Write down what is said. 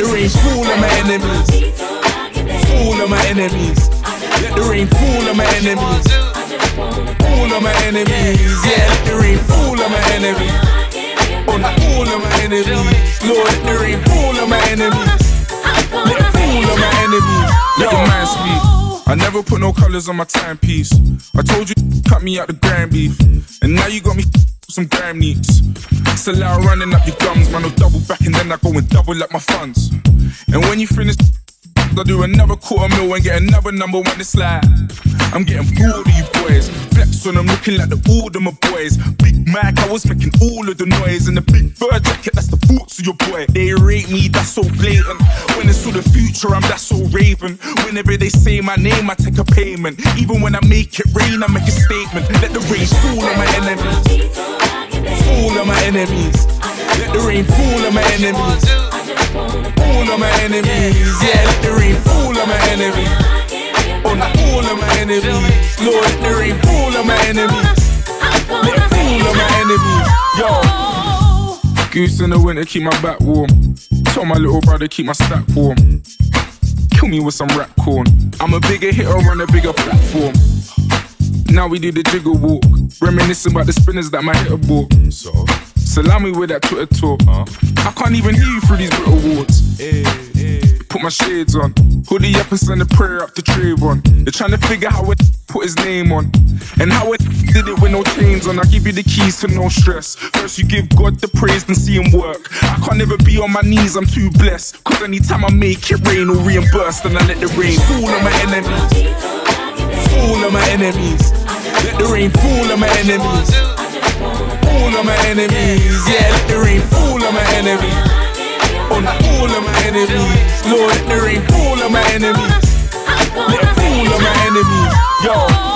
the rain fall on my enemies. Fall on my enemies. Let the rain fall on my enemies. Fall on my enemies. Yeah, let the rain fall on my enemies. On all of my enemies. Lord, let the rain fall on my enemies. Let it fall on my enemies. Let the man speak. I never put no colours on my timepiece. I told you cut me out the grand beef, and now you got me some gram neats. It's loud running up your gums, man. I'll double back and then I go and double up my funds. And when you finish, I'll do another $250,000 and get another #1. It's like I'm getting bored of you boys. Flex on them, looking like the old of my boys. Big Mac, I was making all of the noise. And the big fur jacket, that's the boots of your boy. They rate me, that's so blatant. When it's all the future, I'm that so raven. Whenever they say my name, I take a payment. Even when I make it rain, I make a statement. Let the rain fall on my enemies. Fall on my enemies. Let the rain fall on my enemies. Fall on my enemies. Yeah, let the rain fall on my enemies. On all of my enemies. Lord, let the rain fall on my enemies. Let it fall on my enemies. Yo. Goose in the winter, keep my back warm. Told my little brother, keep my stack warm. Kill me with some rap corn. I'm a bigger hitter on a bigger platform. Now we do the jiggle walk, reminiscing about the spinners that my hitter bought. So salami with that Twitter talk. I can't even hear you through these Brit Awards. Put my shades on, hoodie up and send a prayer up to Trayvon. They're trying to figure how it put his name on, and how it did it with no chains on. I give you the keys to no stress. First you give God the praise, then see him work. I can't ever be on my knees, I'm too blessed. Cause anytime I make it rain or reimburse, then I let the rain fall on my enemies. Fall on my enemies. Let the rain fall on my enemies. Fall on my enemies. Yeah, let the rain fall on my enemies. On all of my enemies. Lord, let the rain fall on my enemies. Let it fall on my enemies. Yo.